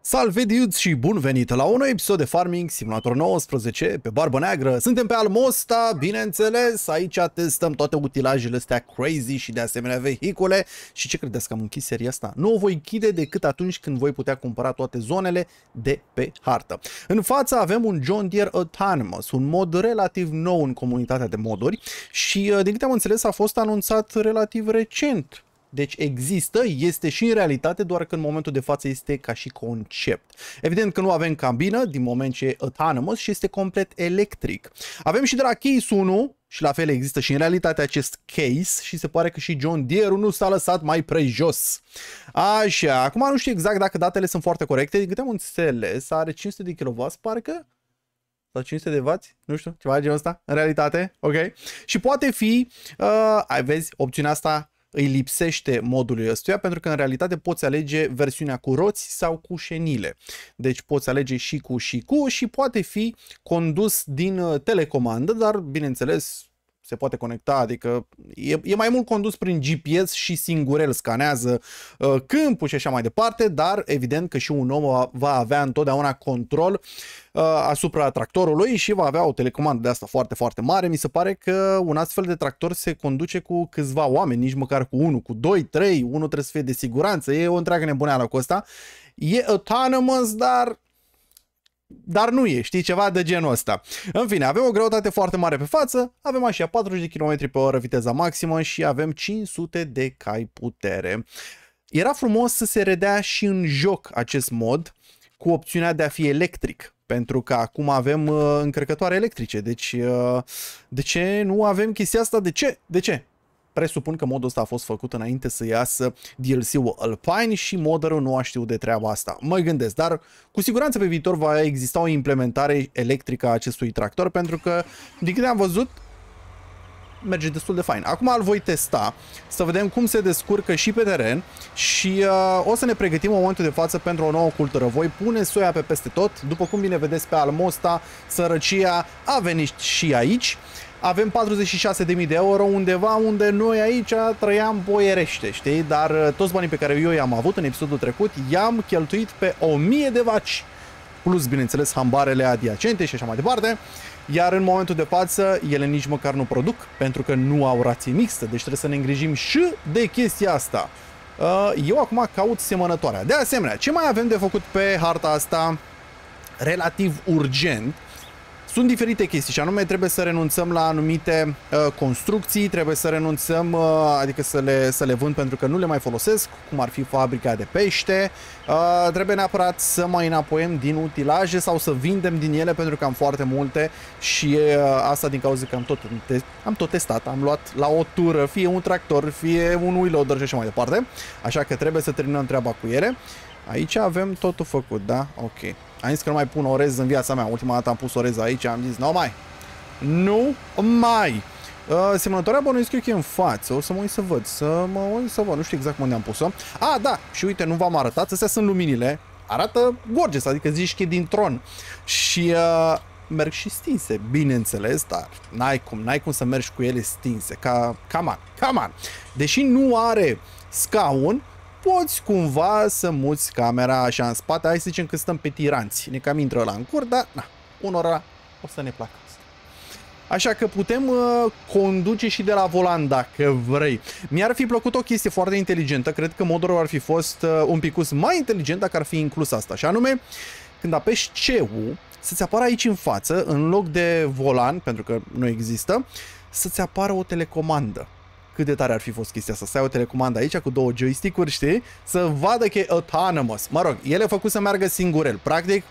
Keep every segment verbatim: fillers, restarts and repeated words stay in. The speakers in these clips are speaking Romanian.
Salve dudes și bun venit la un nou episod de Farming Simulator nouăsprezece pe Barbă Neagră. Suntem pe Almosta, bineînțeles, aici testăm toate utilajele astea crazy și de asemenea vehicule. Și ce credeți că am închis seria asta? Nu o voi închide decât atunci când voi putea cumpăra toate zonele de pe hartă. În față avem un John Deere Autonomous, un mod relativ nou în comunitatea de moduri și din câte am înțeles a fost anunțat relativ recent. Deci există, este și în realitate, doar că în momentul de față este ca și concept. Evident că nu avem cabină, din moment ce e autonomous și este complet electric. Avem și de la Case unu, și la fel există și în realitate acest case și se pare că și John Deere nu s-a lăsat mai prejos. Așa, acum nu știu exact dacă datele sunt foarte corecte, din câte am înțeles, are cinci sute de kilowați, parcă? Sau cinci sute de wați? Nu știu, ceva de genul ăsta, în realitate, ok? Și poate fi, uh, ai vezi, opțiunea asta îi lipsește modului ăstuia, pentru că în realitate poți alege versiunea cu roți sau cu șenile. Deci poți alege și cu și cu și poate fi condus din telecomandă, dar bineînțeles se poate conecta, adică e, e mai mult condus prin G P S și singurel scanează uh, câmpul și așa mai departe, dar evident că și un om va avea întotdeauna control uh, asupra tractorului și va avea o telecomandă de asta foarte, foarte mare. Mi se pare că un astfel de tractor se conduce cu câțiva oameni, nici măcar cu unul, cu doi, trei, unul trebuie să fie de siguranță, e o întreagă nebuneală cu asta. E autonomous, dar... Dar nu e, știi, ceva de genul ăsta. În fine, avem o greutate foarte mare pe față, avem așa patruzeci de kilometri pe oră viteza maximă și avem cinci sute de cai putere. Era frumos să se redea și în joc acest mod cu opțiunea de a fi electric, pentru că acum avem uh, încărcătoare electrice. Deci, uh, de ce nu avem chestia asta? De ce? De ce? Presupun că modul ăsta a fost făcut înainte să iasă D L C-ul Alpine și modderul nu a știut de treaba asta. Mă gândesc, dar cu siguranță pe viitor va exista o implementare electrică a acestui tractor, pentru că, din câte am văzut, merge destul de fain. Acum îl voi testa, să vedem cum se descurcă și pe teren și uh, o să ne pregătim în momentul de față pentru o nouă cultură. Voi pune soia pe peste tot, după cum bine vedeți pe Almosta, sărăcia a venit și aici. Avem patruzeci și șase de mii de euro undeva unde noi aici trăiam boierește, știi? Dar toți banii pe care eu i-am avut în episodul trecut i-am cheltuit pe o mie de vaci, plus, bineînțeles, hambarele adiacente și așa mai departe. Iar în momentul de față, ele nici măcar nu produc, pentru că nu au rație mixtă, deci trebuie să ne îngrijim și de chestia asta. Eu acum caut semănătoarea. De asemenea, ce mai avem de făcut pe harta asta relativ urgent? Sunt diferite chestii și anume trebuie să renunțăm la anumite uh, construcții, trebuie să renunțăm, uh, adică să le, să le vând pentru că nu le mai folosesc, cum ar fi fabrica de pește, uh, trebuie neapărat să mai înapoiem din utilaje sau să vindem din ele pentru că am foarte multe și uh, asta din cauza că am tot, am tot testat, am luat la o tură, fie un tractor, fie un wheel loader și așa mai departe, așa că trebuie să terminăm treaba cu ele. Aici avem totul făcut, da? Ok. Am zis că nu mai pun orez în viața mea. Ultima dată am pus orez aici, am zis, nu mai. Nu mai. Uh, semănătoarea bănuiesc eu că e în față. O să mă uit să văd. Să mă uit să văd. Nu știu exact unde am pus-o. Ah, da. Și uite, nu v-am arătat. Astea sunt luminile. Arată gorgeous, adică zici că e din Tron. Și uh, merg și stinse, bineînțeles, dar n-ai cum. N-ai cum să mergi cu ele stinse. Ca, come on, come on. Deși nu are scaun, poți cumva să muți camera așa în spate. Hai să zicem că stăm pe tiranți. Ne cam intră ăla în cur, dar na, unora o să ne placă asta. Așa că putem uh, conduce și de la volan dacă vrei. Mi-ar fi plăcut o chestie foarte inteligentă. Cred că modul ar fi fost uh, un picus mai inteligent dacă ar fi inclus asta. Și anume, când apeși C-ul, să-ți apară aici în față, în loc de volan, pentru că nu există, să-ți apară o telecomandă. Cât de tare ar fi fost chestia asta, să ai o telecomandă aici cu două joystick-uri, știi? Să vadă că e autonomous. Mă rog, ele făcut să meargă singurel. Practic,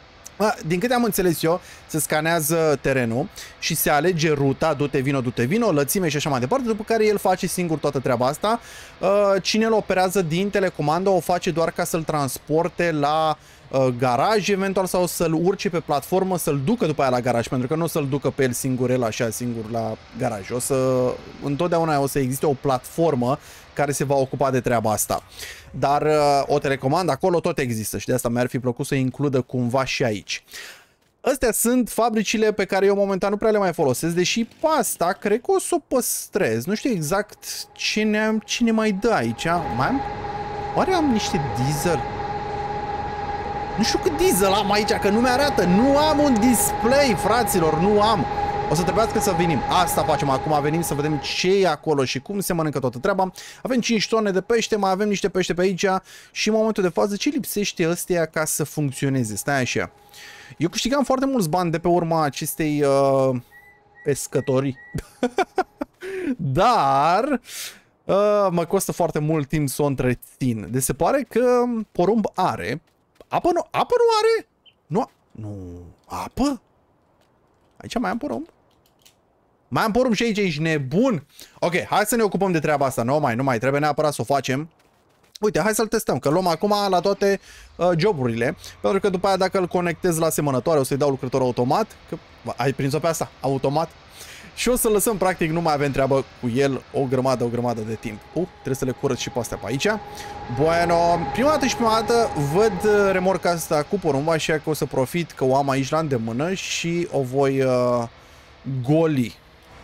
din câte am înțeles eu, se scanează terenul și se alege ruta, du-te vino, du-te vino, lățime și așa mai departe, după care el face singur toată treaba asta. Cine îl operează din telecomandă o face doar ca să-l transporte la garaj eventual sau să-l urce pe platformă, să-l ducă după aia la garaj, pentru că nu o să-l ducă pe el singur, el așa singur la garaj. O să, întotdeauna o să existe o platformă care se va ocupa de treaba asta. Dar o telecomandă acolo tot există și de asta mi-ar fi plăcut să includă cumva și aici. Astea sunt fabricile pe care eu momentan nu prea le mai folosesc, deși pasta cred că o să o păstrez. Nu știu exact cine, cine mai dă aici. Mai am? Oare am niște diesel? Nu știu cât diesel am aici, că nu mi-arată. Nu am un display, fraților, nu am. O să trebuiască să venim. Asta facem acum, venim să vedem ce e acolo și cum se mănâncă toată treaba. Avem cinci tone de pește, mai avem niște pește pe aici și în momentul de față ce lipsește ăstea ca să funcționeze? Stai așa. Eu câștigam foarte mulți bani de pe urma acestei uh, pescătorii. Dar uh, mă costă foarte mult timp să o întrețin. Deci se pare că porumb are. Apă nu, apă nu are? Nu, nu, apă? Aici mai am porumb? Mai am porumb și aici, ești nebun? Ok, hai să ne ocupăm de treaba asta. Nu mai, nu mai, trebuie neapărat să o facem. Uite, hai să-l testăm, că luăm acum la toate uh, joburile. Pentru că după aia dacă îl conectez la asemănătoare, o să-i dau lucrător automat. Că, ai prins-o pe asta? Automat. Și o să lăsăm, practic, nu mai avem treabă cu el o grămadă, o grămadă de timp. Uh, trebuie să le curăț și pe astea pe aici. Bueno, prima dată și prima dată văd remorca asta cu porumba, așa că o să profit că o am aici la îndemână și o voi uh, goli.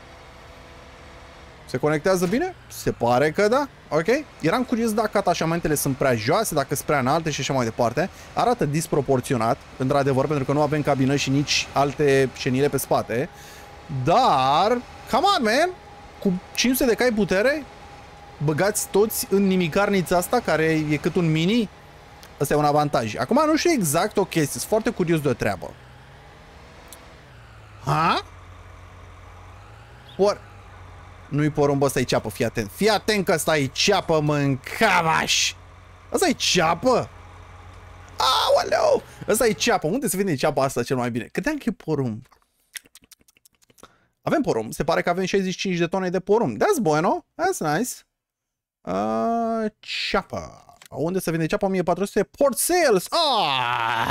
Se conectează bine? Se pare că da. Ok. Eram curios dacă atașamentele sunt prea joase, dacă sunt prea înalte și așa mai departe. Arată disproporționat, într-adevăr, pentru că nu avem cabină și nici alte șenile pe spate. Dar, come on, man! Cu cinci sute de cai putere, băgați toți în nimicarnița asta, care e cât un mini. Asta e un avantaj. Acum nu știu exact o chestie, sunt foarte curios de o treabă. Ha? Or... Nu-i porumb, ăsta e ceapă, fii atent. Fii atent că ăsta e ceapă, mâncavaș! Ăsta e ceapă? Aoleu! Ăsta e ceapă. Unde se vinde ceapa asta cel mai bine? Credeam că e porumb. Avem porumb. Se pare că avem șaizeci și cinci de tone de porumb. That's bueno. That's nice. Uh, ceapă. Unde se vinde ceapă? o mie patru sute. Port sales. Ah!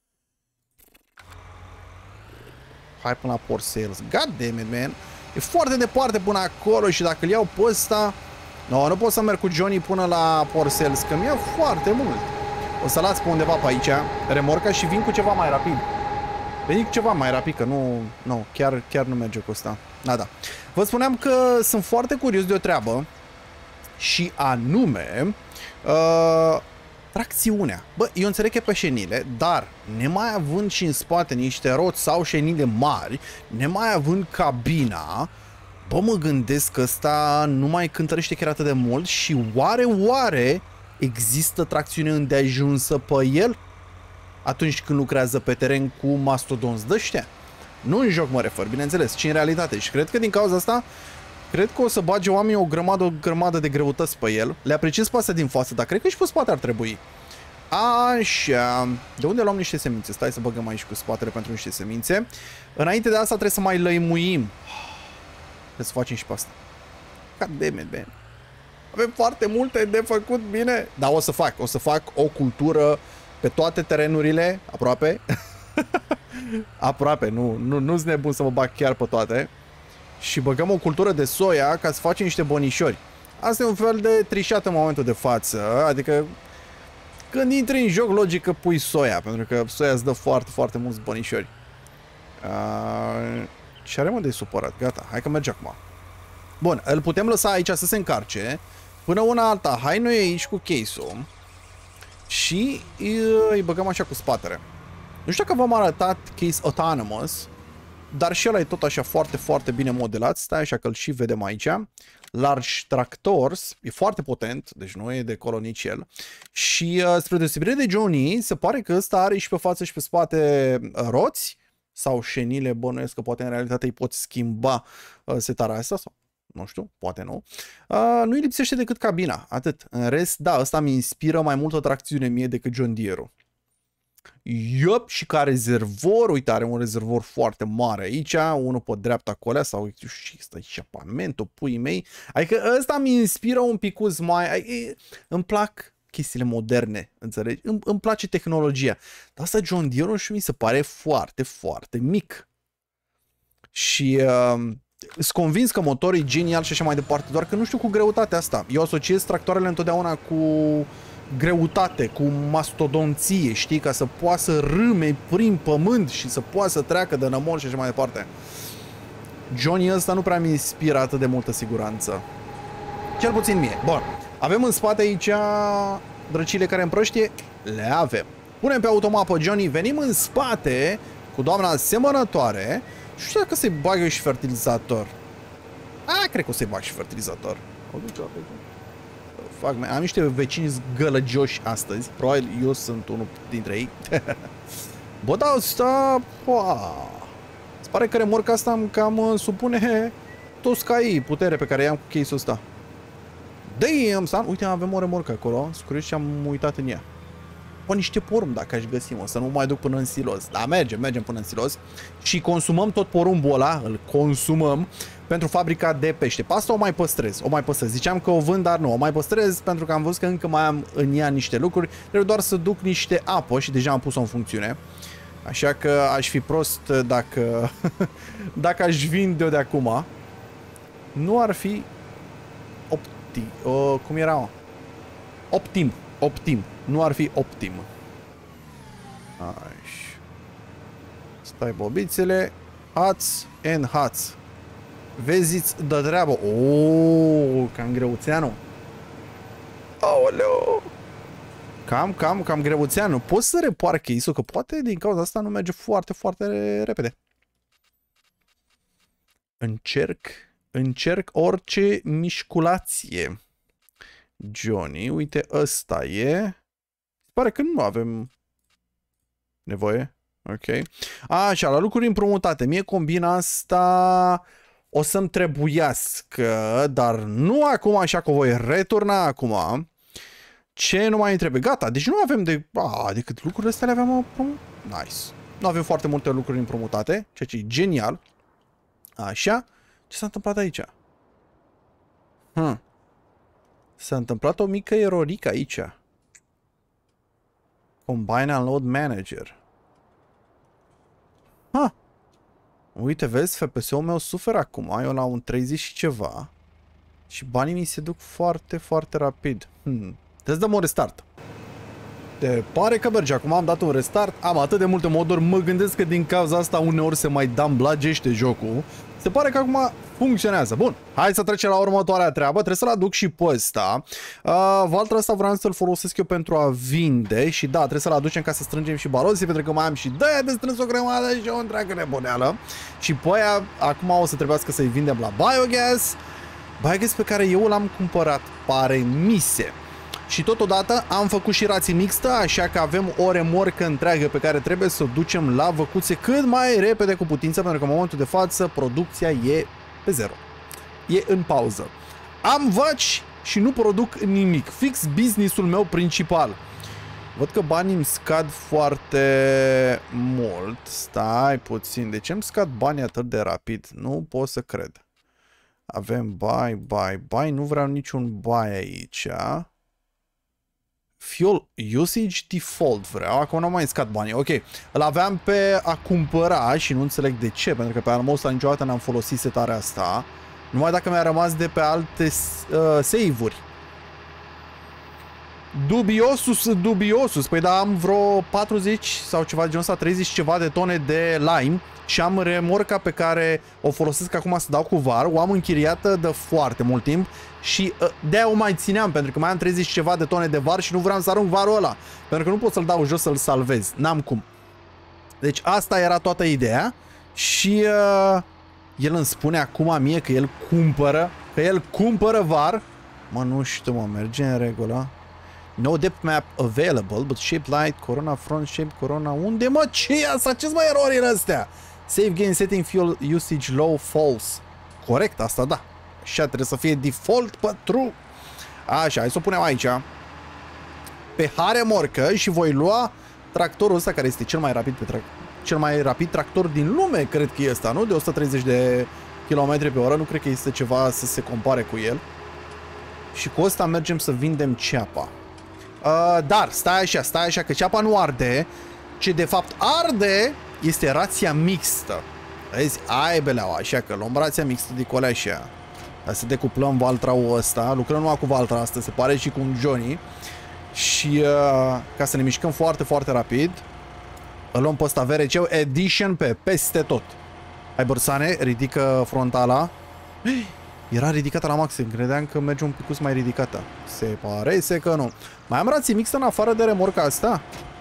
Hai până la port sales. God damn it, man. E foarte departe până acolo și dacă îl iau pe ăsta... No, nu pot să merg cu Johnny până la port sales, că mi-au foarte mult. O să las pe undeva pe aici remorca și vin cu ceva mai rapid. Veni cu ceva mai rapid, că nu, nu chiar, chiar nu merge cu ăsta. Da, da. Vă spuneam că sunt foarte curios de o treabă și anume uh, tracțiunea. Bă, eu înțeleg că e pe șenile, dar nemai având și în spate niște roți sau șenile mari, nemai având cabina, bă, mă gândesc că ăsta nu mai cântărește chiar atât de mult și oare, oare există tracțiune îndeajunsă pe el? Atunci când lucrează pe teren cu mastodonți de-ăștia. Nu în joc mă refer, bineînțeles, ci în realitate. Și cred că din cauza asta, cred că o să bage oamenii o grămadă, o grămadă de greutăți pe el. Le apreciez pe astea din față, dar cred că și pe spate ar trebui. Așa. De unde luăm niște semințe? Stai să băgăm aici cu spatele pentru niște semințe. Înainte de asta trebuie să mai lăimuim. Trebuie să facem și pe asta. God damn it, man. Avem foarte multe de făcut, bine. Dar o să fac, o să fac o cultură pe toate terenurile, aproape. Aproape, nu, nu, nu-s nebun să mă bag chiar pe toate. Și băgăm o cultură de soia ca să facem niște bănișori. Asta e un fel de trișat în momentul de față. Adică când intri în joc, logic că pui soia, pentru că soia îți dă foarte, foarte mulți bănișori. Uh, ce are mă de supărat? Gata, hai că merge acum. Bun, îl putem lăsa aici să se încarce. Până una alta, hai noi aici cu case-ul. Și îi băgăm așa cu spatele. Nu știu dacă v-am arătat case autonomous, dar și ăla e tot așa foarte, foarte bine modelat. Stai așa că îl și vedem aici. Large Tractors, e foarte potent, deci nu e de colo nici el. Și uh, spre deosebire de Johnny, se pare că ăsta are și pe față și pe spate uh, roți sau șenile, bănuiesc că poate în realitate îi poți schimba uh, setarea asta sau nu știu, poate nu. Uh, nu-i lipsește decât cabina, atât. În rest, da, ăsta mi inspiră mai multă tracțiune mie decât John Deere-ul. Iop, și ca rezervor, uite, are un rezervor foarte mare aici, unul pe dreapta acolo, sau și ăsta e echipamentul, puii mei. Adică ăsta mi inspiră un picuț mai... Adică, îmi plac chestiile moderne, înțelegi? Îmi, îmi place tehnologia. Dar asta John Deere și mi se pare foarte, foarte mic. Și... Uh, sunt convins că motorul e genial și așa mai departe, doar că nu știu cu greutatea asta. Eu asociez tractoarele întotdeauna cu greutate, cu mastodonție, știi? Ca să poată să râme prin pământ și să poată să treacă de nămol și așa mai departe. Johnny ăsta nu prea mi inspiră atât de multă siguranță. Cel puțin mie. Bun. Avem în spate aici drăcile care împrăștie? Le avem. punem pe automapă Johnny, venim în spate cu doamna asemănătoare și știu dacă să-i bag eu și fertilizator. A, cred că o să-i bag și fertilizator. Fac, am niște vecini gălăgioși astăzi. Probabil eu sunt unul dintre ei. Bă, da, asta... Îți pare că remorca asta îmi cam supune toți caii putere pe care i-am cu case-ul ăsta. Damn, son! Uite, avem o remorcă acolo. Scurios și am uitat în ea. Pă, niște porumb dacă aș găsi, mă, să nu mai duc până în silos. Da, mergem, mergem până în silos. Și consumăm tot porumbul ăla, îl consumăm pentru fabrica de pește. Pe asta o mai păstrez, o mai păstrez. Ziceam că o vând, dar nu, o mai păstrez pentru că am văzut că încă mai am în ea niște lucruri. Trebuie doar să duc niște apă și deja am pus-o în funcțiune. Așa că aș fi prost dacă, dacă aș vinde-o de acum. Nu ar fi optim. Uh, cum era? Mă? Optim. Optim. Nu ar fi optim. Așa. Stai bobițele. Hați and hați. Vezi-ți de treabă. Ooo, cam greuțeanu. Aoleu. Cam, cam, cam greuțeanu. Poți să repar case-ul, că poate din cauza asta nu merge foarte, foarte repede. Încerc, încerc orice mișculație. Johnny, uite, ăsta e. Pare că nu avem nevoie. Ok. Așa, la lucruri împrumutate. Mie combina asta o să-mi trebuiască, dar nu acum, așa că voi returna acum. Ce nu mai trebuie? Gata, deci nu avem de... A, decât lucrurile astea le aveam împrumut. Nice. Nu avem foarte multe lucruri împrumutate, ceea ce e genial. Așa. Ce s-a întâmplat aici? Hmm. S-a întâmplat o mică erorică aici. Combine and Load Manager. Ha! Uite, vezi, F P S-ul meu suferă acum. Eu la un treizeci și ceva. Și banii mi se duc foarte, foarte rapid. Hmm. Trebuie să dăm un restart. Te pare că merge. Acum am dat un restart. Am atât de multe moduri. Mă gândesc că din cauza asta uneori se mai damblagește jocul. Se pare că acum funcționează. Bun. Hai să trecem la următoarea treabă. Trebuie să-l aduc și pe ăsta. Uh, Valtra ăsta vreau să-l folosesc eu pentru a vinde. Și da, trebuie să-l aducem ca să strângem și barozii. Pentru că mai am și de de strâns o grămadă și o întreagă nebuneală. Și pe aia acum o să trebuiască să-i vindem la biogas. Biogas pe care eu l-am cumpărat. Pare mise. Și totodată am făcut și rații mixtă, așa că avem o remorcă întreagă pe care trebuie să o ducem la văcuțe cât mai repede cu putință, pentru că în momentul de față producția e pe zero. E în pauză. Am vaci și nu produc nimic. Fix business-ul meu principal. Văd că banii îmi scad foarte mult. Stai puțin. De ce îmi scad banii atât de rapid? Nu pot să cred. Avem buy, buy, buy. Nu vreau niciun buy aici. Fuel usage default vreau. Acum nu mai scad banii. Ok. Îl aveam pe a cumpăra și nu înțeleg de ce. Pentru că pe armul ăsta niciodată n-am folosit setarea asta. Numai dacă mi-a rămas de pe alte uh, save-uri. Dubiosus, dubiosus. Păi da, am vreo patruzeci sau ceva de genul ăsta, treizeci ceva de tone de lime. Și am remorca pe care o folosesc acum să dau cu var. O am închiriată de foarte mult timp. Și uh, de-aia o mai țineam, pentru că mai am treizeci ceva de tone de var și nu vreau să arunc varul ăla. Pentru că nu pot să-l dau jos să-l salvez. N-am cum. Deci asta era toată ideea. Și uh, el îmi spune acum mie că el cumpără, că el cumpără var. Mă, nu știu, mă, merge în regulă. No depth map available, but shape light, corona front, shape corona. Unde, mă, ce e asta? Ce-s mai erori în astea? Save gain setting fuel usage low false. Corect, asta da. Așa trebuie să fie default pe true. Așa, hai să o punem aici. Pe remorcă și voi lua tractorul ăsta care este cel mai rapid pe trac cel mai rapid tractor din lume, cred că e ăsta, nu? De o sută treizeci de kilometri pe oră, nu cred că este ceva să se compare cu el. Și cu ăsta mergem să vindem ceapa. Uh, dar, stai așa, stai așa, că ceapa nu arde. Ce de fapt arde este rația mixtă. Vezi? Aibeleau, așa că luăm rația mixtă de colea așa. Hai să decuplăm Valtra-ul ăsta. Lucrăm numai cu Valtra asta, se pare, și cu un Johnny. Și uh, ca să ne mișcăm foarte, foarte rapid, îl luăm pe ăsta V R C Edition pe peste tot. Hai, Bărsane, ridică frontala. Era ridicată la maxim, credeam că merge un pic mai ridicată. Se pare că nu. Mai am rații mixtă în afară de remorca asta?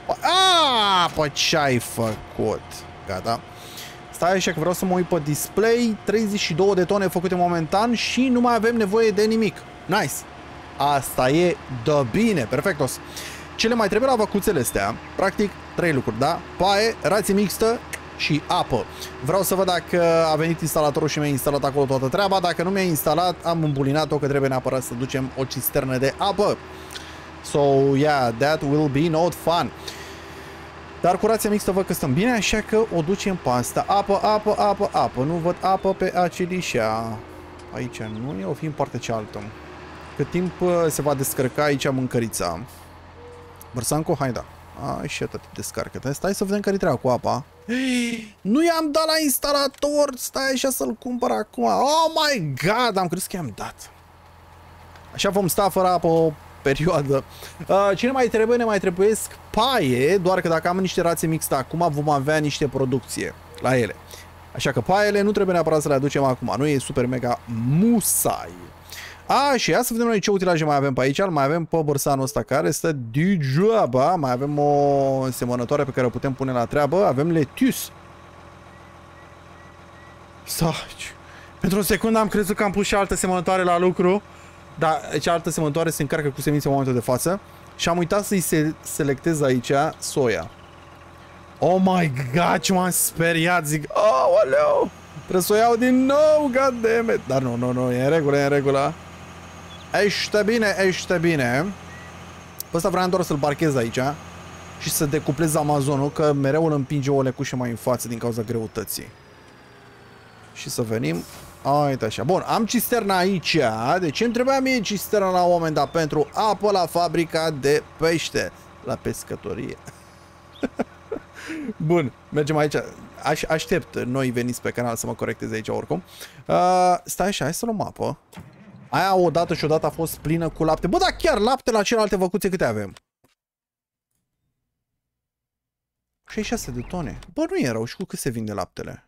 Aaaa, păi ce-ai făcut? Gata. Stai așa că vreau să mă uit pe display. treizeci și două de tone făcute momentan și nu mai avem nevoie de nimic. Nice. Asta e de bine. Perfectos. Ce le mai trebuie la vacuțele astea? Practic, trei lucruri, da? Paie, rație mixtă și apă. Vreau să văd dacă a venit instalatorul și mi-a instalat acolo toată treaba. Dacă nu mi-a instalat, am îmbulinat-o că trebuie neapărat să ducem o cisternă de apă. So, yeah, that will be not fun. Dar cu rația mixtă văd că stăm bine, așa că o ducem pe asta. Apă, apă, apă, apă. Nu văd apă pe acelișa. Aici nu e, o fi în partea cealaltă. Cât timp se va descărca aici mâncărița. Bărsanco, hai da. Așa tot descarcă. Stai să vedem care-i treaba cu apa. Nu i-am dat la instalator. Stai așa să-l cumpăr acum. Oh my god, am crezut că i-am dat. Așa vom sta fără apă o perioadă. Uh, cine mai trebuie? Ne mai trebuiesc paie, doar că dacă am niște rație mixte acum, vom avea niște producție la ele. Așa că paiele nu trebuie neapărat să le aducem acum. Nu e super mega musai. A, și ia să vedem noi ce utilaje mai avem pe aici. Mai avem pe bărsanul ăsta care stă degeaba. Mai avem o semănătoare pe care o putem pune la treabă. Avem letus. Saci. Pentru o secundă am crezut că am pus și altă semănătoare la lucru. Dar cealaltă semănătoare se încarcă cu semințe în momentul de față. Și am uitat să-i se selectez aici soia. Oh my god, ce m-am speriat. Zic, oh, aleu, trebuie să o iau din nou, god damn it. Dar nu, nu, nu, e în regulă, e în regulă. Ește bine, ește bine. Pe ăsta vreau doar să-l parchez aici și să decuplez Amazonul, că mereu îl împinge o lecușă mai în față din cauza greutății. Și să venim. Uite așa. Bun, am cisterna aici. Deci îmi trebuia mie cisterna la un moment dat pentru apă la fabrica de pește. La pescătorie. Bun, mergem aici. Aș, aștept noi veniți pe canal să mă corectez aici oricum. Uh, stai așa, hai să luăm apă. Aia odată și odată a fost plină cu lapte. Bă, dar chiar lapte la celelalte văcuțe câte avem? șaizeci și șase de tone. Bă, nu e rău. Și cu cât se vinde laptele?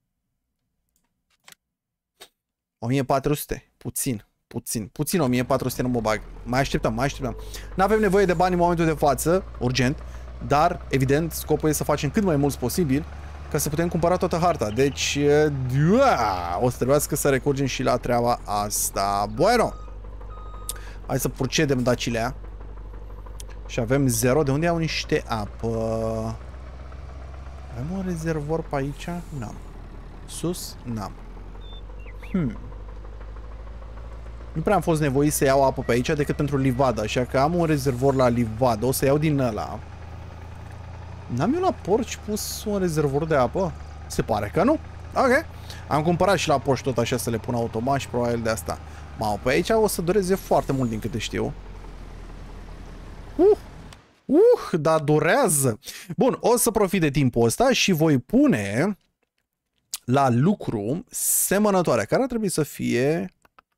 o mie patru sute. Puțin. Puțin. Puțin o mie patru sute nu mă bag. Mai așteptăm, mai așteptăm. N-avem nevoie de bani în momentul de față. Urgent. Dar, evident, scopul e să facem cât mai mulți posibil ca să putem cumpăra toată harta. Deci, ua, o să trebuiască să recurgem și la treaba asta. Bueno. Hai să procedem dacilea. Și avem zero. De unde au niște apă? Avem un rezervor pe aici? N-am. Sus? N-am. Hmm. Nu prea am fost nevoit să iau apă pe aici decât pentru livadă, așa că am un rezervor la livadă. O să iau din ăla. N-am eu la porci pus un rezervor de apă? Se pare că nu. Ok. Am cumpărat și la porci tot așa să le pun automat și probabil de asta. Mau, pe aici o să dureze foarte mult din câte știu. Uh! Uh! Dar durează! Bun, o să profit de timpul ăsta și voi pune la lucru semănătoarea, care ar trebui să fie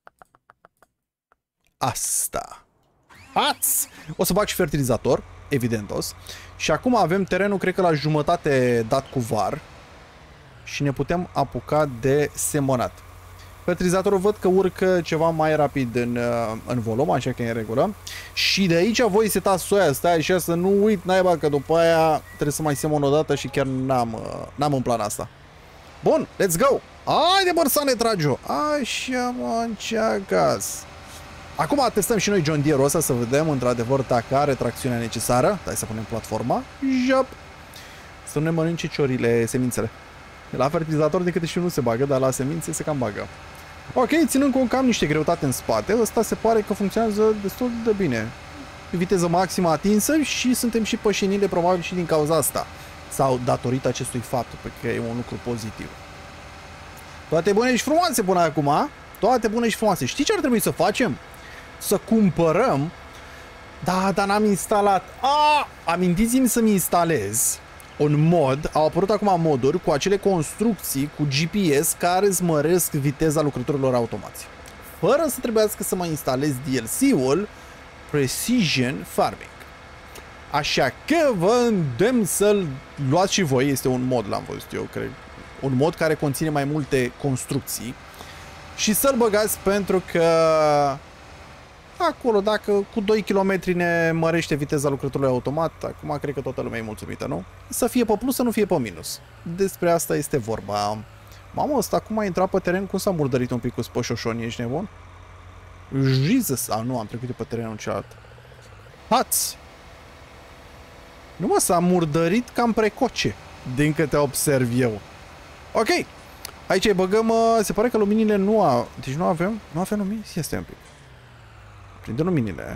asta. Ați! O să bag și fertilizator, evident os. Și acum avem terenul, cred că la jumătate dat cu var. Și ne putem apuca de semănat. Fertilizatorul văd că urcă ceva mai rapid în, în volum, așa că e în regulă. Și de aici voi setați soia, stai așa să nu uit naiba că după aia trebuie să mai semăn o dată și chiar n-am n-am în plan asta. Bun, let's go! Haide, bă, să ne tragi-o! Așa, mă, înceacă-s. Acum testăm și noi John Deere-ul ăsta să vedem într-adevăr dacă are tracțiunea necesară. Hai să punem platforma. Jop! Să nu ne mănânce ciorile semințele. La fertilizator de câte știu nu se bagă, dar la semințe se cam bagă. Ok, ținând cont că am niște greutate în spate, ăsta se pare că funcționează destul de bine. Viteză maximă atinsă și suntem și pășenile probabil și din cauza asta. Sau datorită acestui fapt, pentru că e un lucru pozitiv. Toate bune și frumoase până acum. Toate bune și frumoase. Știi ce ar trebui să facem? Să cumpărăm. Da, dar n-am instalat. Ah! Amintiți-mi să-mi instalez un mod. Au apărut acum moduri cu acele construcții cu G P S care îți măresc viteza lucrătorilor automați. Fără să trebuiască să mai instalez D L C-ul Precision Farming. Așa că vă îndemn să-l luați și voi. Este un mod, l-am văzut eu, cred. Un mod care conține mai multe construcții. Și să-l băgați pentru că acolo, dacă cu doi kilometri ne mărește viteza lucrătorului automat, acum cred că toată lumea e mulțumită, nu? Să fie pe plus, să nu fie pe minus. Despre asta este vorba. Mamă, ăsta acum a intrat pe teren, cum s-a murdărit un pic cu spășoșoni, ești nebun? Jesus! A, nu, am trecut de pe terenul celălalt. Hați! Nu mă, s-a murdărit cam precoce, din câte observ eu. Ok! Aici îi băgăm, se pare că luminile nu au... Deci nu avem? Nu avem lumini? Ia stai un pic. Prinde luminile.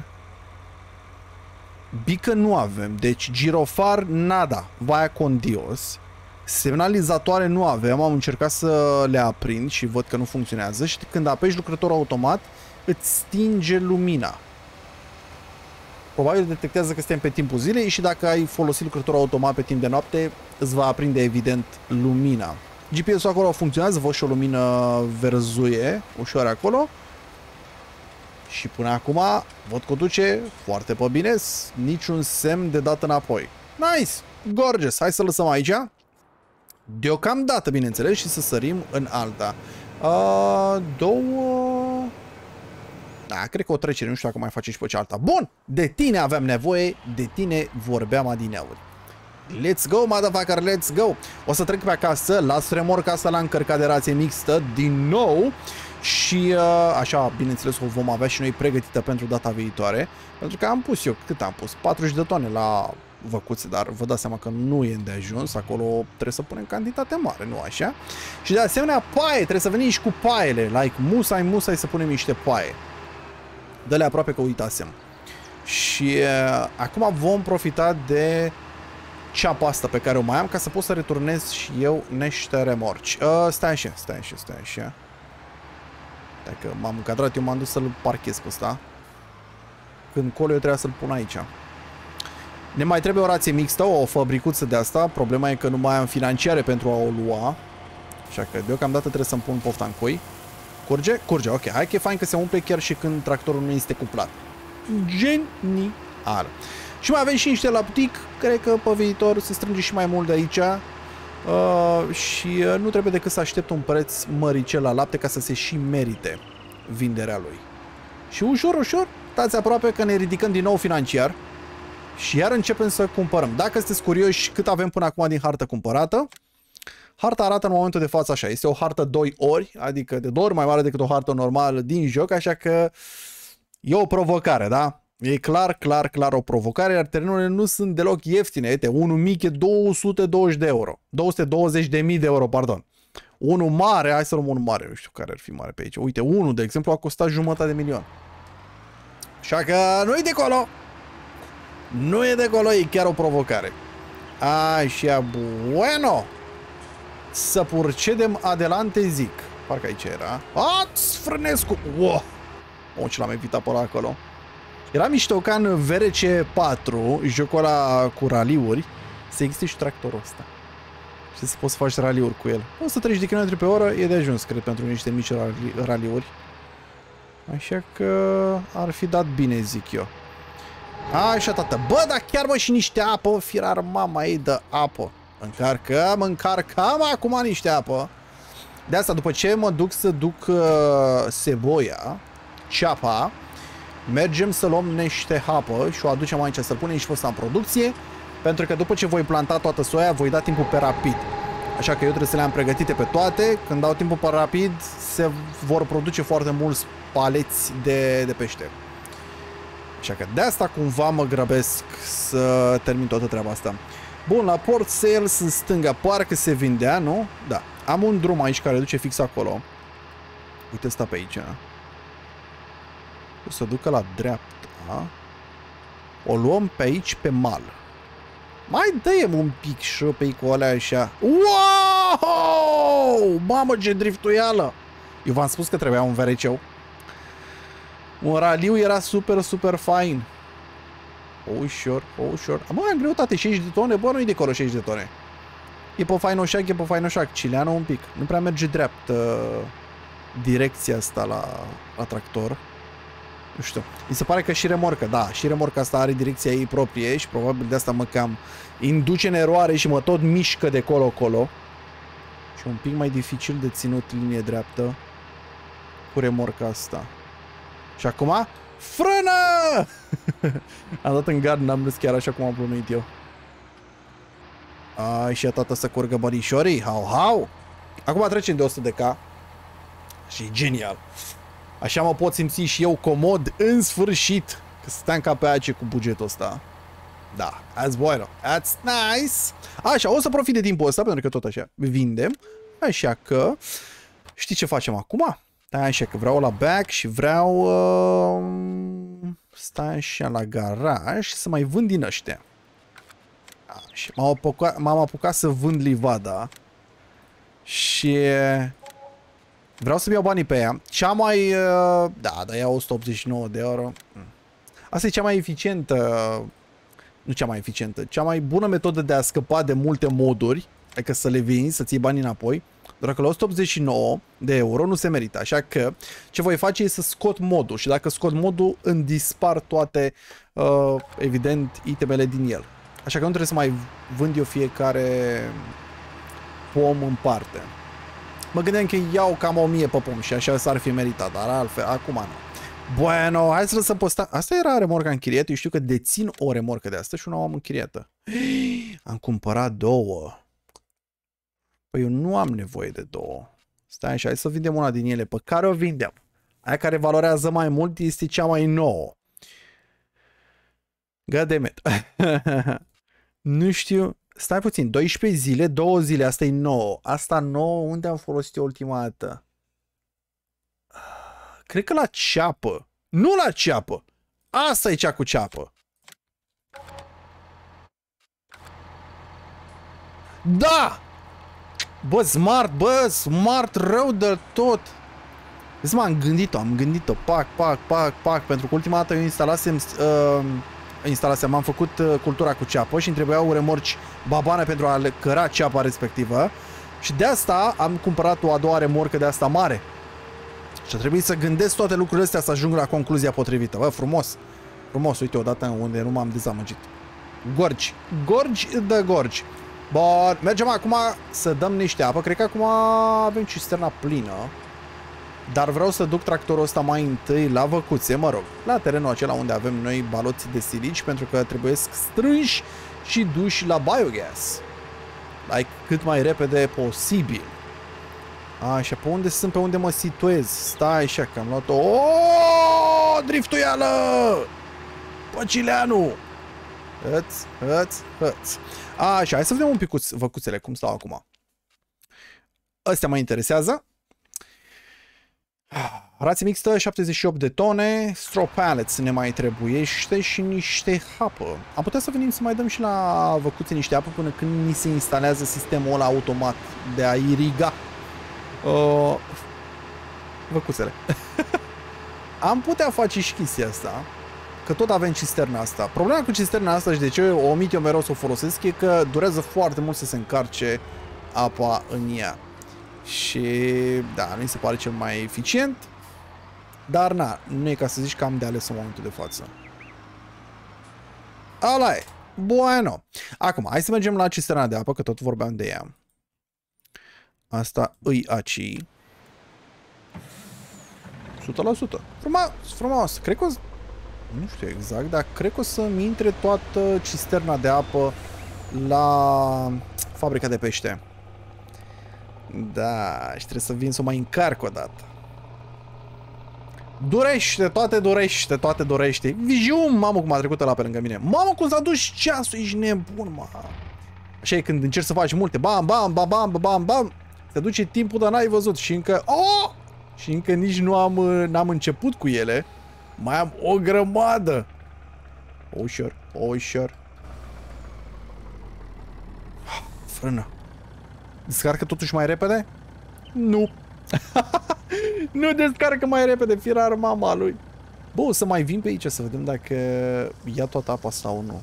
Bică nu avem, deci girofar nada, vaia con Dios. Semnalizatoare nu avem, am încercat să le aprind și văd că nu funcționează și când apeși lucrătorul automat îți stinge lumina. Probabil detectează că suntem pe timpul zilei și dacă ai folosit lucrătorul automat pe timp de noapte îți va aprinde evident lumina. G P S-ul acolo funcționează, văd și o lumină verzuie ușor acolo. Și până acum văd că o duce foarte pe bine, niciun semn de dat înapoi. Nice! Gorgeous! Hai să lăsăm aici. Deocamdată, bineînțeles, și să sărim în alta. Uh, două... Da, cred că o trecere, nu știu dacă mai face și pe cealaltă. Bun! De tine aveam nevoie, de tine vorbeam adineauri. Let's go, motherfucker, let's go! O să trec pe acasă, las remorca asta la încărcat de rație mixtă din nou. Și uh, așa, bineînțeles, o vom avea și noi pregătită pentru data viitoare. Pentru că am pus eu, cât am pus? patruzeci de tone la văcuțe, dar vă dați seama că nu e îndeajuns. Acolo trebuie să punem cantitate mare, nu așa? Și de asemenea, paie, trebuie să venim și cu paiele. Like, musai, musai să punem niște paie. Dă-le aproape că uitasem. Și uh, acum vom profita de ceapa asta pe care o mai am ca să pot să returnez și eu niște remorci. Uh, stai așa, stai așa, stai așa. Dacă m-am încadrat, eu m-am dus să-l parchez pe ăsta. Când colo eu trebuia să-l pun aici. Ne mai trebuie o rație mixtă, o fabricuță de asta. Problema e că nu mai am financiare pentru a o lua. Așa că deocamdată trebuie să-mi pun pofta în cui. Curge? Curge, ok. Hai că e fain că se umple chiar și când tractorul nu este cuplat. Genial. Și mai avem și niște laptic. Cred că pe viitor se strânge și mai mult de aici. Uh, și uh, nu trebuie decât să aștept un preț măricel la lapte ca să se și merite vinderea lui. Și ușor, ușor, stați aproape că ne ridicăm din nou financiar și iar începem să cumpărăm. Dacă sunteți curioși cât avem până acum din hartă cumpărată, harta arată în momentul de față așa. Este o hartă doi ori, adică de două ori mai mare decât o hartă normală din joc, așa că e o provocare, da? E clar, clar, clar o provocare, iar terenurile nu sunt deloc ieftine. Uite, unul mic e două sute douăzeci de euro. două sute douăzeci de mii de euro, pardon. Unul mare, hai să luăm unul mare, nu știu care ar fi mare pe aici. Uite, unul, de exemplu, a costat jumătate de milion. Așa că nu e de acolo. Nu e de acolo, e chiar o provocare. Așa, bueno. Să procedem adelante, zic. Parcă aici era. Ați, frânescu! Wow! O, ce l-am evitat pe ăla acolo. Era mișto ca în V R C patru, jocul ăla cu raliuri, să existe și tractorul ăsta. Și să poți să faci raliuri cu el. o sută treizeci de kilometri pe oră e de ajuns, cred, pentru niște mici rali raliuri. Așa că ar fi dat bine, zic eu. Așa, tată. Bă, dar chiar, mă, și niște apă, firar mama ei de apă. Încarcăm, încarcăm acum niște apă. De asta, după ce mă duc să duc uh, seboia, ceapa, mergem să luăm niște apă și o aducem aici să punem și fost în producție, pentru că după ce voi planta toată soia, voi da timpul pe rapid. Așa că eu trebuie să le am pregătite pe toate. Când dau timpul pe rapid, se vor produce foarte mulți paleți de, de pește. Așa că de asta cumva mă grăbesc să termin toată treaba asta. Bun, la Port Sales în stânga, parcă se vindea, nu? Da. Am un drum aici care duce fix acolo. Uite, ăsta pe aici. O să ducă la dreapta. O luăm pe aici pe mal. Mai dă-i un pic și pe cu alea așa. Wow! Mamă, ce driftuială! Eu v-am spus că trebuia un V R C-ul. Un raliu era super, super fain. Ușor, ușor. Mă, în greutate șaizeci de tone? Bă, nu-i de acolo șaizeci de tone. E pe fainoșac, e pe fainoșac. Cileană un pic. Nu prea merge dreaptă direcția asta la, la tractor. Nu știu. Mi se pare că și remorca, da, și remorca asta are direcția ei proprie și probabil de asta mă cam induce în eroare și mă tot mișcă de colo-colo. Și un pic mai dificil de ținut linie dreaptă cu remorca asta. Și acum, Frână! Am dat în gard, n-am râs chiar așa cum am plănuit eu. Ai, și a tata să curgă bărișorii. Hau, hau! Acum trecem de o sută de K. Și e genial. Așa mă pot simți și eu comod în sfârșit. Că stăm ca pe aici cu bugetul ăsta. Da, that's bueno. That's nice. Așa, o să profit de timpul ăsta, pentru că tot așa vindem. Așa că... Știi ce facem acum? Stai așa că vreau la back și vreau... Uh, stai așa la garaj să mai vând din ăștia. Așa, m-am apucat, m-am apucat să vând livada. Și... Vreau să-mi iau banii pe ea. Cea mai... Uh, da, dar ia o sută optzeci și nouă de euro. Asta e cea mai eficientă... Nu cea mai eficientă. Cea mai bună metodă de a scăpa de multe moduri. Adică să le vinzi, să-ți iei banii înapoi. Doar că la o sută optzeci și nouă de euro nu se merită. Așa că ce voi face e să scot modul. Și dacă scot modul, îmi dispar toate, uh, evident, itemele din el. Așa că nu trebuie să mai vând eu fiecare pom în parte. Mă gândeam că iau cam o mie pe pom și așa s-ar fi meritat. Dar altfel, acum nu. Bueno, hai să lăsăm posta. Asta era remorca închiriată. Eu știu că dețin o remorcă de asta și una o am închiriată. Am cumpărat două. Păi eu nu am nevoie de două. Stai așa, hai să vindem una din ele. Pe care o vindem? Aia care valorează mai mult este cea mai nouă. Goddammit. Nu știu. Stai puțin. doisprezece zile, două zile. Asta e nouă. Asta nouă, unde am folosit-o ultima dată? Cred că la ceapă. Nu la ceapă. Asta e cea cu ceapă. Da! Bă, smart, bă, smart rău de tot. Vezi, m-am gândit-o, am gândit-o. Pac, pac, pac, pac. Pentru că ultima dată eu instalasem... Uh, instalasem, am făcut uh, cultura cu ceapă și îmi trebuiau remorci babane pentru a le căra ceapa respectivă. Și de asta am cumpărat o a doua remorcă de asta mare. Și a trebuit să gândesc toate lucrurile astea să ajung la concluzia potrivită. Bă, frumos. Frumos, uite, odată unde nu m-am dezamăgit. Gorgi. Gorgi de gorgi. Bun, mergem acum să dăm niște apă. Cred că acum avem cisterna plină. Dar vreau să duc tractorul ăsta mai întâi la Văcuțe, mă rog, la terenul acela unde avem noi baloți de silici, pentru că trebuie strânși și duși la biogas. Like, cât mai repede posibil. Așa, pe unde sunt, pe unde mă situez? Stai așa că am luat-o. Oooo, driftuială! Păcileanu! Hăți, hăți, hăți. Așa, hai să vedem un pic văcuțele, cum stau acum. Astea mă interesează. Rație mixtă, șaptezeci și opt de tone. Straw pallets ne mai trebuiește și niște apă. Am putea să venim să mai dăm și la văcuțe niște apă până când ni se instalează sistemul ăla automat de a iriga uh, văcuțele. Am putea face și chestia asta, că tot avem cisterna asta. Problema cu cisterna asta și de ce o omit eu mereu să o folosesc e că durează foarte mult să se încarce apa în ea. Și da, nu mi se pare cel mai eficient. Dar na, nu e ca să zici că am de ales în momentul de față. Ala e. Bueno. Acum, hai să mergem la cisterna de apă, că tot vorbeam de ea. Asta îi aci. o sută la sută. Frumos, frumos. Cred că o... Nu știu exact, dar cred că o să-mi intre toată cisterna de apă la fabrica de pește. Da, și trebuie să vin să o mai încarc o dată. Dorește, toate dorește, toate dorește. Vizium, mamă cum a trecut ăla pe lângă mine. Mamă cum s-a dus ceasul, ești nebun, mă. Așa e când încerci să faci multe. Bam, bam, bam, bam, bam, bam. Se duce timpul, dar n-ai văzut. Și încă... Oh! Și încă nici nu am, n-am început cu ele. Mai am o grămadă. Ușor, ușor. Frână. Descarcă totuși mai repede? Nu. Nu descarcă mai repede, firar mama lui. Bă, o să mai vin pe aici să vedem dacă ia toată apa sau nu.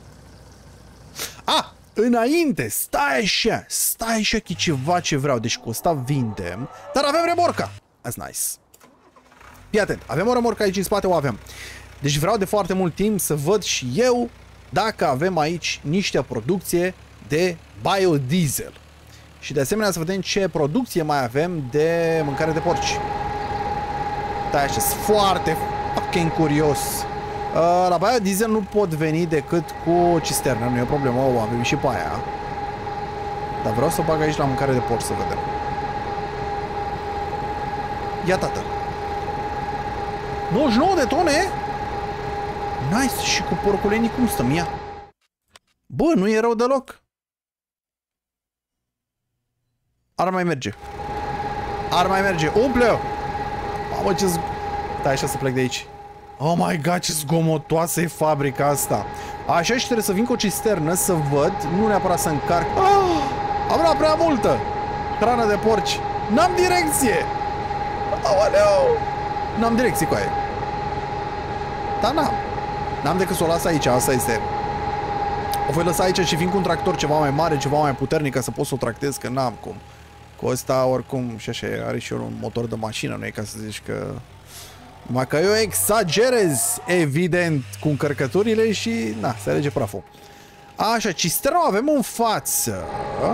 Ah! Înainte! Stai așa! Stai așa că e ceva ce vreau. Deci cu ăsta vindem. Dar avem remorca! That's nice. Fii atent. Avem o remorcă aici în spate, o avem. Deci vreau de foarte mult timp să văd și eu dacă avem aici niște producție de biodiesel. Și de asemenea să vedem ce producție mai avem de mâncare de porci. Da, așa, sunt foarte, fucking curios. Uh, la baia diesel nu pot veni decât cu cisternă, nu e problemă, o avem și pe aia. Dar vreau să bag aici la mâncare de porc să vedem. Ia, tată. nouăzeci și nouă de tone? Nice, și cu porculenii cum stăm? Ia. Bă, nu e rău deloc. Ar mai merge. Ar mai merge. Umple-o! Mamă, ce... Stai așa să plec de aici. Oh my god, ce zgomotoasă e fabrica asta. Așa și trebuie să vin cu o cisternă să văd, nu neapărat să încarc. Ah, am luat prea multă hrană de porci. N-am direcție. Aoleu! N-am direcție cu aia. Dar n-am. N-am decât să o las aici, asta este. O voi lăsa aici și vin cu un tractor ceva mai mare, ceva mai puternic ca să pot să o tractez, că n-am cum. Cu ăsta oricum și așa are și un motor de mașină, nu e ca să zici că... Numai că eu exagerez, evident, cu încărcăturile și, na, se alege praful. Așa, cisterna avem în față.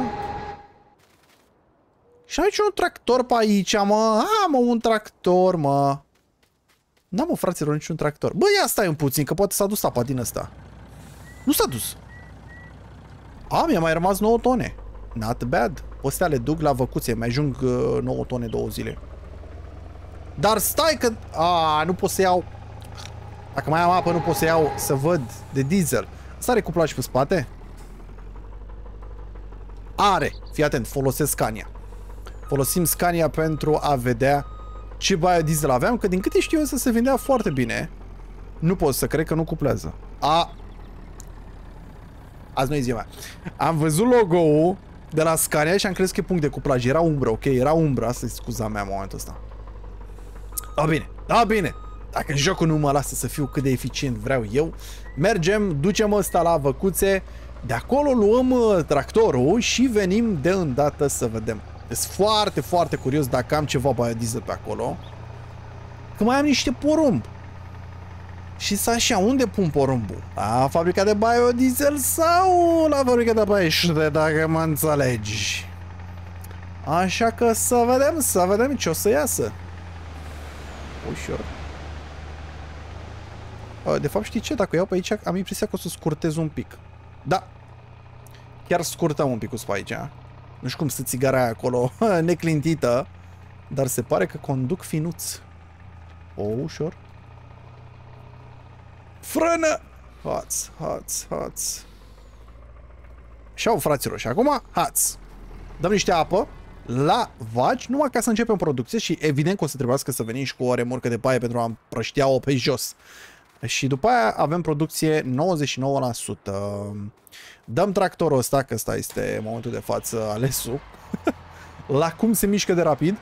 Și aici un tractor pe aici, mă. Am un tractor, mă. N-am, mă, fraților, niciun tractor. Bă, ia stai un puțin, că poate s-a dus apa din ăsta. Nu s-a dus. A, mi-a mai rămas nouă tone. Not bad. Astea le duc la văcuțe, mai ajung uh, nouă tone două zile. Dar stai că... A, nu pot să iau... Dacă mai am apă, nu pot să iau să văd de diesel. Asta are cuplaj pe spate? Are. Fii atent, folosesc Scania. Folosim Scania pentru a vedea ce biodiesel aveam, că din câte știu eu să se vindea foarte bine. Nu pot să cred că nu cuplează. A... Azi nu-i ziua. Am văzut logo-ul de la Scania și am crezut că e punct de cuplaj. Era umbră, ok? Era umbră. Asta e scuza mea în momentul ăsta. Da, bine. Da, bine. Dacă jocul nu mă lasă să fiu cât de eficient vreau eu, mergem, ducem ăsta la văcuțe, de acolo luăm uh, tractorul și venim de îndată să vedem. Sunt foarte, foarte curios dacă am ceva biodiesel pe acolo. Că mai am niște porumb. Și să așa, unde pun porumbul? La fabrica de biodiesel sau la fabrica de pește, dacă mă înțelegi? Așa că să vedem, să vedem ce o să iasă. Ușor. De fapt, știi ce? Dacă o iau pe aici, am impresia că o să scurtez un pic. Da. Chiar scurtăm un pic cu aici. Nu știu cum stă țigara aia acolo, neclintită. Dar se pare că conduc finuț. O, ușor. Frână! Hați, hați, hați. Și-au, fraților, și acum, hați. Dăm niște apă la vaci, numai ca să începem producție și evident că o să trebuiască să venim și cu o remorcă de paie pentru a împrăștia-o pe jos. Și după aia avem producție nouăzeci și nouă la sută. Dăm tractorul ăsta, că ăsta este momentul de față alesul. La cum se mișcă de rapid.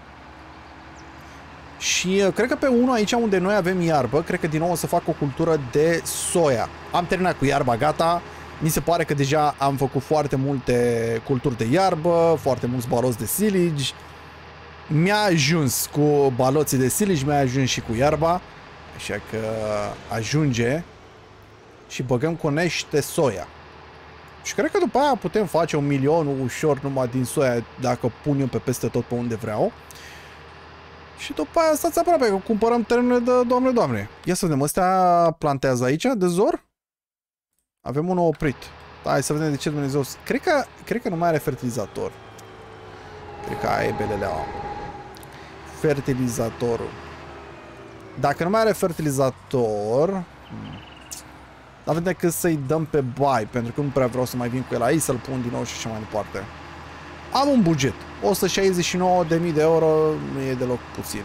Și uh, cred că pe unul aici unde noi avem iarbă, cred că din nou o să fac o cultură de soia. Am terminat cu iarba, gata. Mi se pare că deja am făcut foarte multe culturi de iarbă, foarte mulți baloți de silage. Mi-a ajuns cu baloții de silage, mi-a ajuns și cu iarba. Așa că ajunge. Și băgăm cu nește soia. Și cred că după aia putem face un milion ușor numai din soia, dacă pun eu pe peste tot pe unde vreau. Și după aia stați aproape, că cumpărăm terenul de doamne, doamne. Ia să vedem, ăstea plantează aici, de zor? Avem unul oprit. Hai să vedem de ce Dumnezeu... Cred că, cred că nu mai are fertilizator. Cred că aia e beleleaua. Fertilizatorul. Dacă nu mai are fertilizator... N-avem decât să-i dăm pe buy, pentru că nu prea vreau să mai vin cu el aici, să-l pun din nou și așa mai departe. Am un buget. o sută șaizeci și nouă de mii de euro nu e deloc puțin.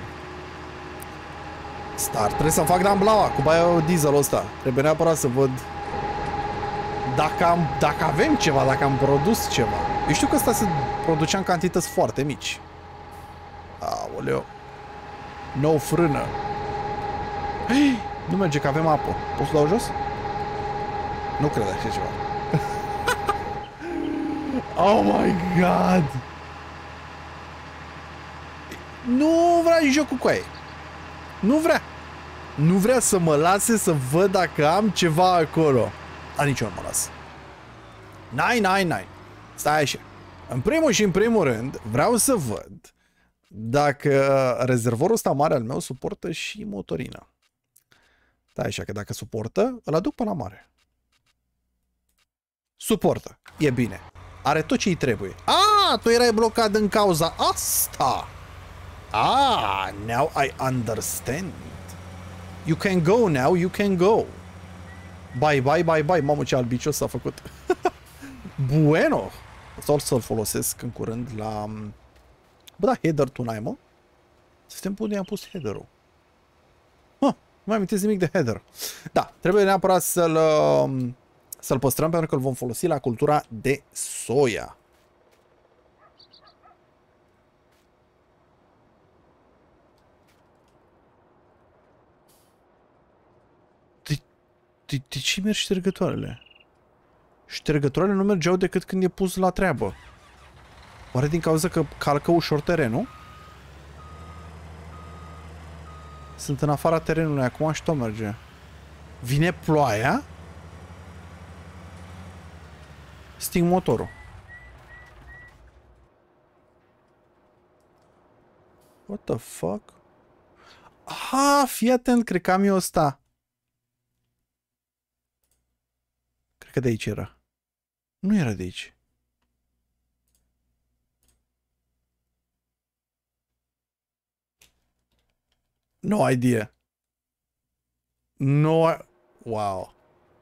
Start. Trebuie să fac damblaua cu biodieselul ăsta. Trebuie neapărat să văd dacă, am, dacă avem ceva, dacă am produs ceva. Eu știu că ăsta se producea în cantități foarte mici. Aoleu. Nou frână. Hei, nu merge că avem apă. Poți să dau jos? Nu cred așa ceva. Oh my god! Nu vrea jocul cu aia. Nu vrea. Nu vrea să mă lase să văd dacă am ceva acolo. Dar nici eu nu mă las. Nai, nai, nai. Stai așa. În primul și în primul rând vreau să văd dacă rezervorul ăsta mare al meu suportă și motorină. Da, așa că dacă suportă, îl aduc pe la mare. Suportă. E bine. Are tot ce îi trebuie. Ah, tu erai blocat în cauza asta. Ah, now I understand. You can go now, you can go. Bye, bye, bye, bye. Mamă, ce albicios s-a făcut. Bueno. Sau să-l folosesc în curând la... Bă, da, header tu n-ai, mă? Să unde am pus header-ul. Huh, nu mai amintesc nimic de header. Da, trebuie neapărat să-l să-l păstrăm pentru că îl vom folosi la cultura de soia. De, de, de ce merg ștergătoarele? Ștergătoarele nu mergeau decât când e pus la treabă. Oare din cauza că calcă ușor terenul? Sunt în afara terenului acum și tot merge. Vine ploaia? Sting motorul. What the fuck? Ah, fii atent, cred că am eu ăsta. Cred că de aici era. Nu era de aici. No idea. No... Wow.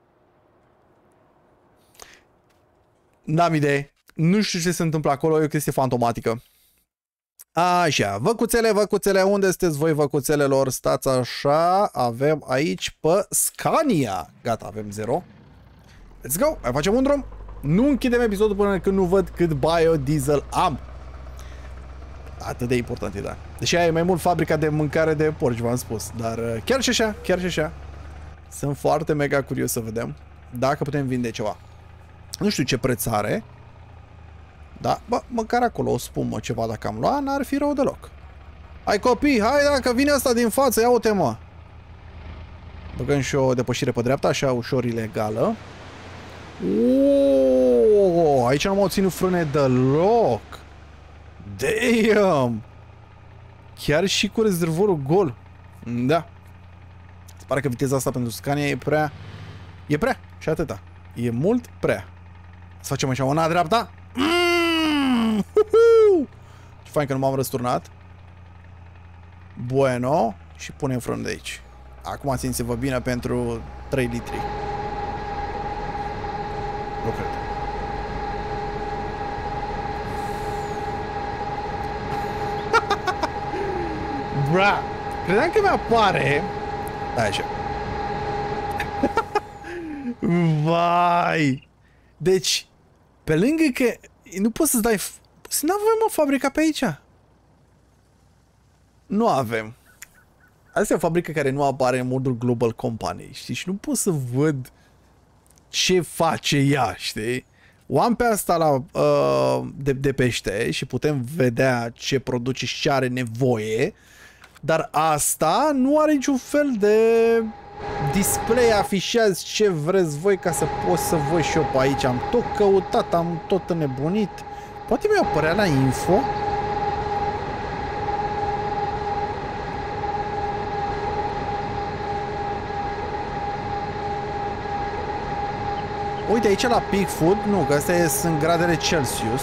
N-am idee. Nu știu ce se întâmplă acolo, e o chestie fantomatică. Așa, văcuțele, văcuțele, unde sunteți voi, văcuțelelor? Stați așa, avem aici pe Scania. Gata, avem zero. Let's go, mai facem un drum. Nu închidem episodul până când nu văd cât biodiesel am. Atât de important e, da. Deși aia e mai mult fabrica de mâncare de porci, v-am spus. Dar chiar și așa, chiar și așa. Sunt foarte mega curios să vedem dacă putem vinde ceva. Nu știu ce preț are. Da, bă, măcar acolo o spumă ceva dacă am luat, n-ar fi rău deloc. Hai copii, hai dacă vine asta din față, ia uite mă. Băgăm și o depășire pe dreapta, așa ușor ilegală. Uuuu, aici nu m-au ținut frâne deloc. Damn! Chiar și cu rezervorul gol. Da. Se pare că viteza asta pentru Scania e prea... E prea. Și atâta. E mult prea. Să facem așa una dreapta. Mm! Ce fain că nu m-am răsturnat. Bueno. Și punem frână de aici. Acum țin-se-vă bine pentru trei litri. Nu cred. Bra, credeam că mi-apare. Da, așa. Vai. Deci, pe lângă că nu poți să-ți dai... Să nu avem o fabrică pe aici. Nu avem. Asta e o fabrică care nu apare în modul Global Company, știi? Și nu pot să văd ce face ea, știi? O am pe asta la, uh, de, de pește și putem vedea ce produce și ce are nevoie, dar asta nu are niciun fel de display, afișează ce vreți voi ca să pot să văd și eu pe aici. Am tot căutat, am tot înnebunit. Poate mi-a apărea la info? Uite aici la Pig Food, nu, că astea sunt gradele Celsius.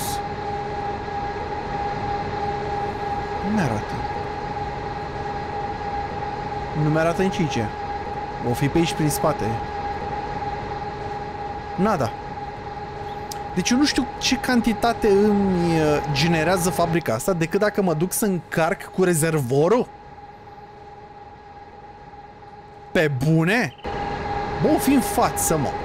Nu mi-arată. Nu mi-arată nici aici. O fi pe aici prin spate. Nada. Deci eu nu știu ce cantitate îmi generează fabrica asta decât dacă mă duc să încarc cu rezervorul. Pe bune? Bă, o fi în față, mă.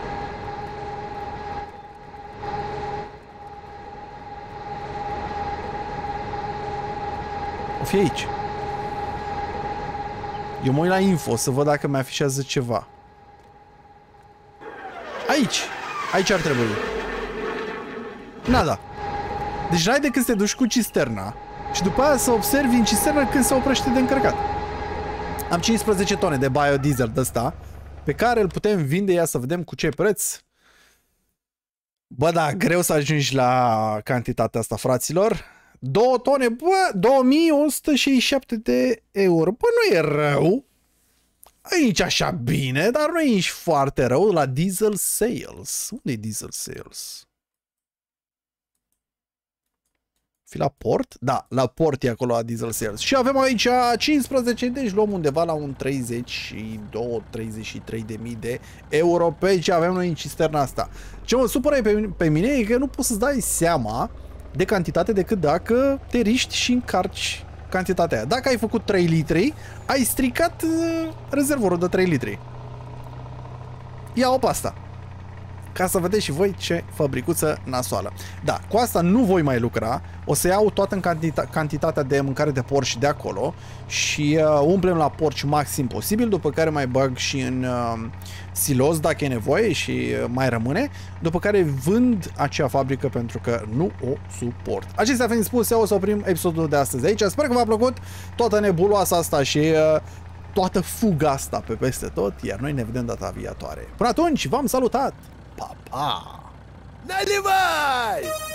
O fi aici. Eu mă uit la info să văd dacă mi-afișează ceva. Aici. Aici ar trebui. Nada. Deci n-ai decât să te duci cu cisterna și după aia să observi în cisternă când se oprește de încărcat. Am cincisprezece tone de biodiesel de ăsta pe care îl putem vinde, ia să vedem cu ce preț. Bă, da, greu să ajungi la cantitatea asta, fraților. două tone, bă, două mii o sută șaizeci și șapte de euro. Bă, nu e rău. e nici așa bine, dar nu e nici foarte rău la Diesel Sales. Unde e Diesel Sales? Fi la port? Da, la port e acolo la Diesel Sales. Și avem aici cincisprezece, deci luăm undeva la un treizeci și doi treizeci și trei de mii de euro pe ce avem noi în cisterna asta. Ce mă supără pe, pe mine e că nu poți să-ți dai seama de cantitate decât dacă te riști și încarci cantitatea aia. Dacă ai făcut trei litri, ai stricat uh, rezervorul de trei litri. Ia-o pe asta. Ca să vedeți și voi ce fabricuță nasoală. Da, cu asta nu voi mai lucra. O să iau toată în cantita cantitatea de mâncare de porci de acolo și uh, umplem la porci maxim posibil, după care mai bag și în uh, silos dacă e nevoie și uh, mai rămâne, după care vând acea fabrică pentru că nu o suport. Acestea fiind spuse, o să oprim episodul de astăzi aici. Sper că v-a plăcut toată nebuloasa asta și uh, toată fuga asta pe peste tot, iar noi ne vedem data viitoare. Până atunci, v-am salutat! Pa, pa! Наливай!